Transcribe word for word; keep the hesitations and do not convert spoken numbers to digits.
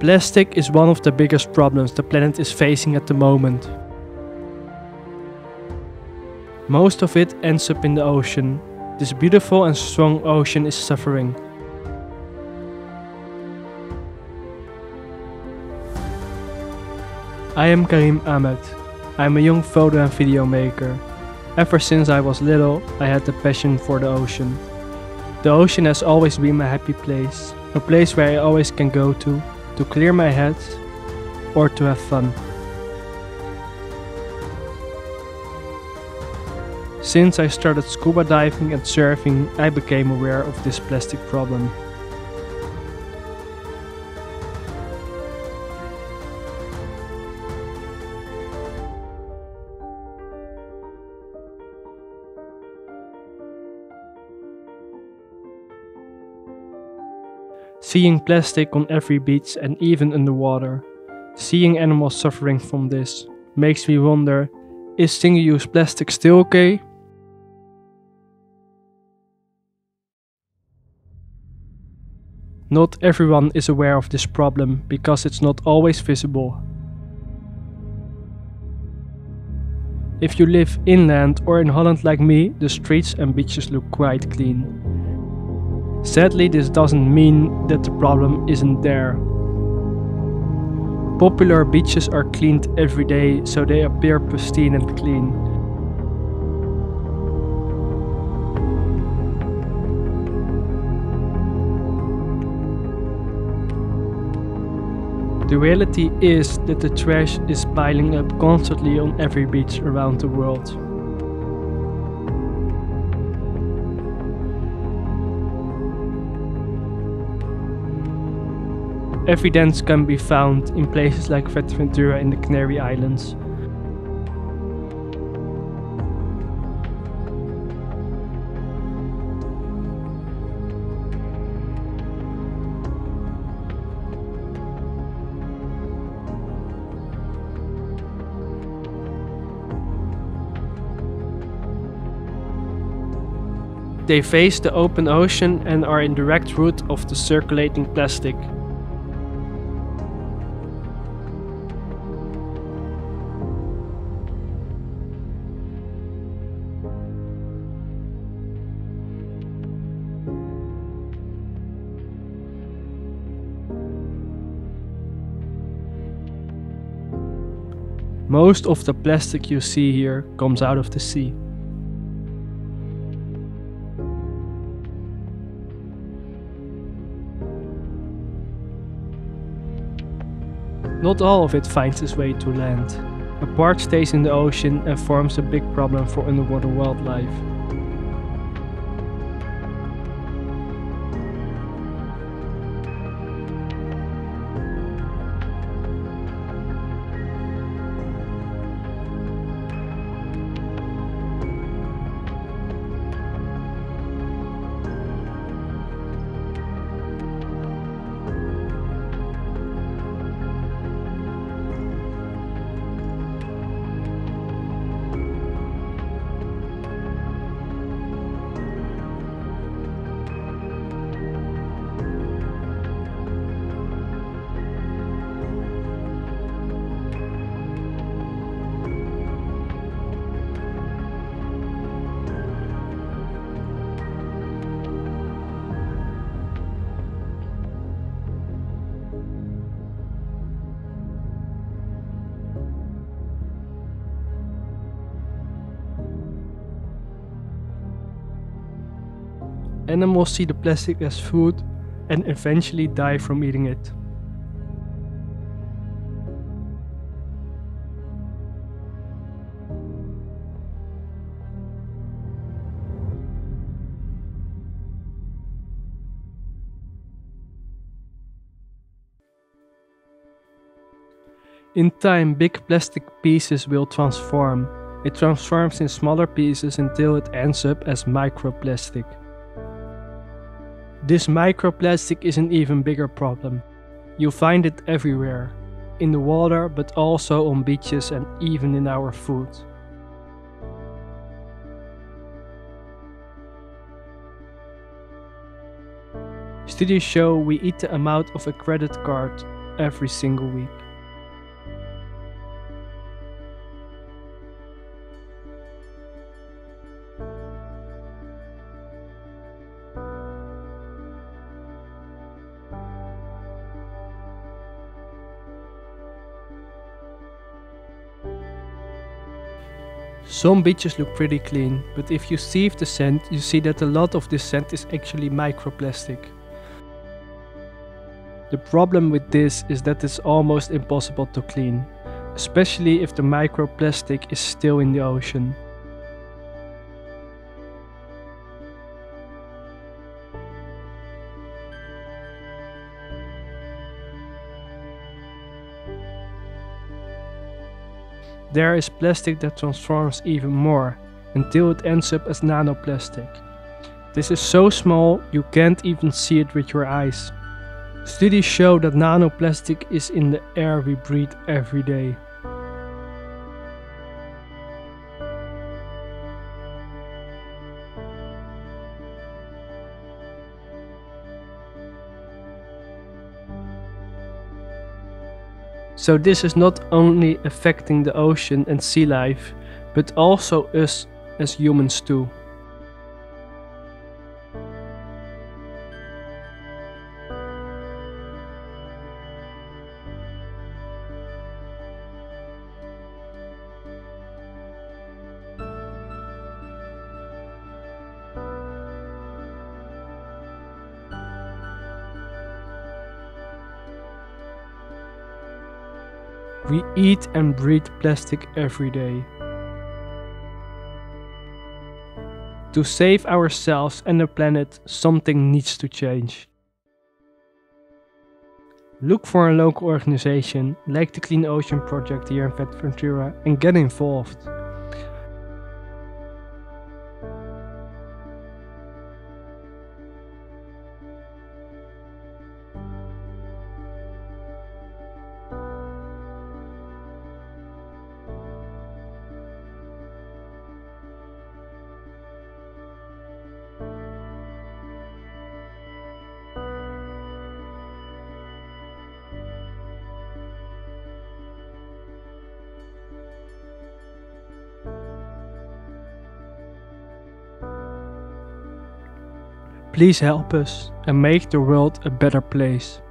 Plastic is one of the biggest problems the planet is facing at the moment. Most of it ends up in the ocean. This beautiful and strong ocean is suffering. I am Karim Ahmed. I am a young photo and video maker. Ever since I was little, I had a passion for the ocean. The ocean has always been my happy place, a place where I always can go to, to clear my head or to have fun. Since I started scuba diving and surfing, I became aware of this plastic problem. Seeing plastic on every beach and even underwater, seeing animals suffering from this, makes me wonder, is single-use plastic still okay? Not everyone is aware of this problem because it's not always visible. If you live inland or in Holland like me, the streets and beaches look quite clean. Sadly, this doesn't mean that the problem isn't there. Popular beaches are cleaned every day, so they appear pristine and clean. The reality is that the trash is piling up constantly on every beach around the world. Evidence can be found in places like Fuerteventura in the Canary Islands. They face the open ocean and are in direct route of the circulating plastic. Most of the plastic you see here comes out of the sea. Not all of it finds its way to land. A part stays in the ocean and forms a big problem for underwater wildlife. Animals see the plastic as food and eventually die from eating it. In time, big plastic pieces will transform. It transforms in smaller pieces until it ends up as microplastic. This microplastic is an even bigger problem. You'll find it everywhere, in the water, but also on beaches and even in our food. Studies show we eat the amount of a credit card every single week. Some beaches look pretty clean, but if you sieve the sand, you see that a lot of this sand is actually microplastic. The problem with this is that it's almost impossible to clean, especially if the microplastic is still in the ocean. There is plastic that transforms even more, until it ends up as nanoplastic. This is so small you can't even see it with your eyes. Studies show that nanoplastic is in the air we breathe every day. So this is not only affecting the ocean and sea life, but also us as humans too. We eat and breathe plastic every day. To save ourselves and the planet, something needs to change. Look for a local organization like the Clean Ocean Project here in Fuerteventura and get involved. Please help us and make the world a better place.